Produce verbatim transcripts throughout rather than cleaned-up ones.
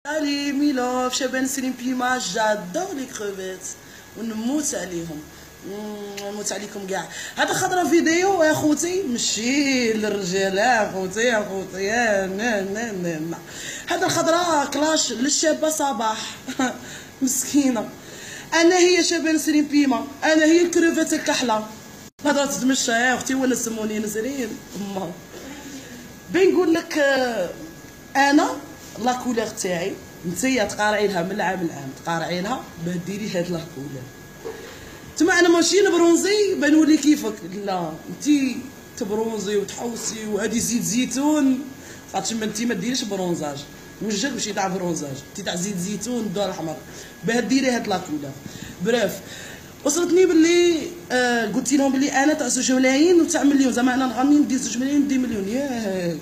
Allez ميلوف شبان سليم بيما جادور لي كروفيت ونموت عليهم نموت عليكم كاع. هذا خضره فيديو يا خوتي ماشي للرجال يا خوتي يا خوتي يا نا نا نا هذا الخضره كلاش للشابه صباح مسكينه. انا هي شبان سليم بيما، انا هي الكروفيت الكحله. الهضره تتمشى يا اختي ولا سموني نزرين ما بين نقول لك انا لا كولور تاعي نتيا تقارعي لها من العام لعام تقارعي لها باه ديري هاد لا كولور. تما انا ماشي نبرونزي بنولي كيفك، لا انتي تبرونزي وتحوسي وهادي زيت زيتون خاطش ما انتي ما ديريش برونزاج وجهك ماشي تاع برونزاج انتي تاع زيت زيتون الدور الاحمر باه ديري هاد لا كولور. بريف وصلتني باللي آه قلت لهم باللي انا تاع زوج ملايين وتاع مليون، زعما انا نغني ندير زوج ملايين ندير مليون ياك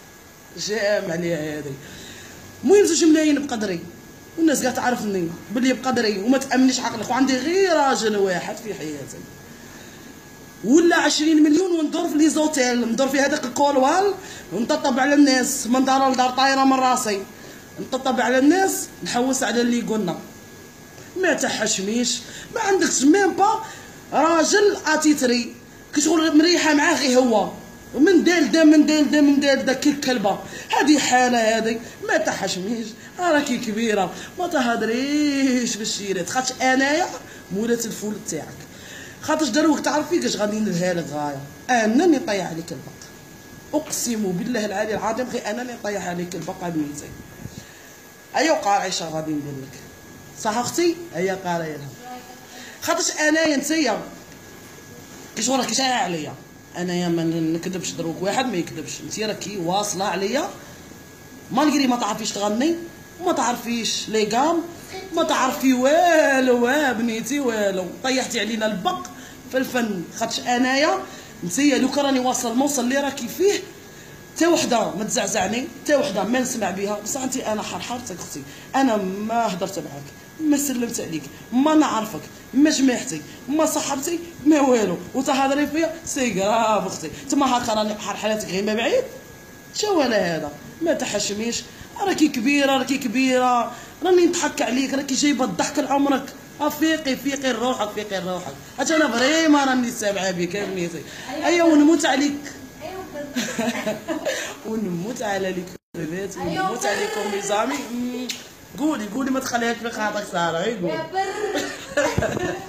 جام عليها هذه. المهم زوج ملايين بقدري والناس كاع تعرفني باللي بقدري وما تامنيش عقلك، وعندي غير راجل واحد في حياتي ولا عشرين مليون وندور في لي زوتيل، ندور في هذاك الكولوال ونطبطب على الناس من دار لدار طايره من راسي، نطبطب على الناس نحوس على اللي قلنا ما تحشميش ما عندكش ميم با راجل اتيتري كشغل مريحه معاه غير هو من دالده من دالده من دالده كي الكلبه. هذه حاله هذه ما تحشميش راكي كبيره ما تهضريش بالشيرات خاطش انايا مولات الفول تاعك خاطش دروك تعرفي كاش غادي نديرها لك غايه انا اللي نطيح عليك البق اقسم بالله العلي العظيم غير انا اللي نطيح عليك البق بنيتي. ايوا قارعيشه غادي ندير لك صح اختي هي قاريه لها خاطش انايا نتيا كي راكي شايعه عليا انايا ما نكذبش دروك واحد ما يكذبش انت راكي واصله عليا مالغري ما تعرفيش تغني وما تعرفيش لي غام ما تعرفي والو يا بنيتي والو طيحتي علينا البق في الفن خاطش انايا نتيا لو كان راني واصل الموصل اللي راكي فيه تا وحده ما تزعزعني تا وحده ما نسمع بها بصح انت انا حرحرتك اختي انا ما هضرت معاك ما سلمت عليك ما نعرفك ما جمعتي ما صحبتي ما والو وتهضري فيا سي كراف اختي تما هاكا راني حرحرتك غير ما بعيد شو انا هذا ما تحشميش راكي كبيره راكي كبيره راني نضحك عليك راكي جايبه الضحك لعمرك افيقي فيقي روحك فيقي روحك حتى انا فريما راني سامعه بك يا بنيتي. ايوا ونموت عليك ونموت على ليك بنات ونموت عليكم ميزامي. قولي قولي ما تخليهاش في خاطرك ساره غير قولي